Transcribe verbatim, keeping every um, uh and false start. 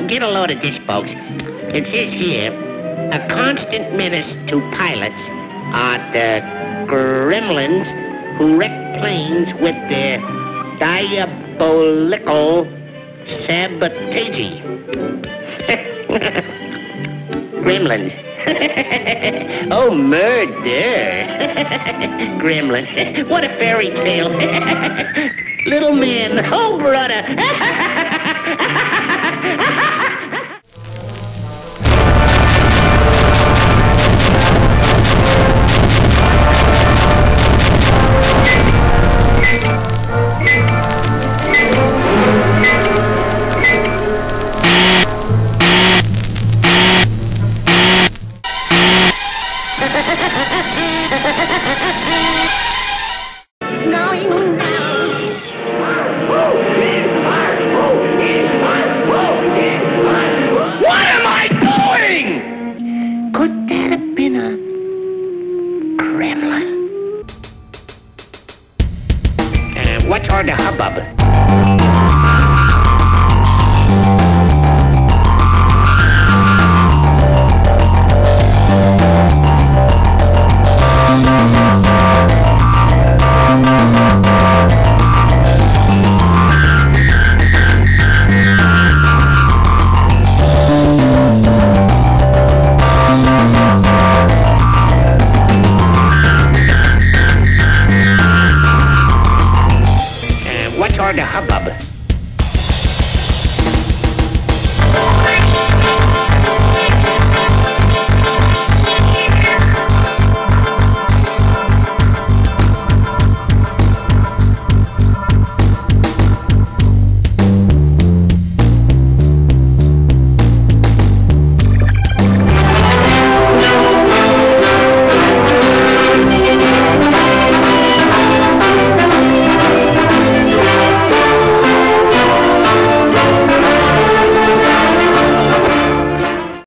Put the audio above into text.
get a load of this, folks. It says here, a constant menace to pilots are the Gremlins who wreck planes with their diabolical sabotage. Gremlins. Oh, murder. Gremlins. What a fairy tale. Little man. Oh, brother.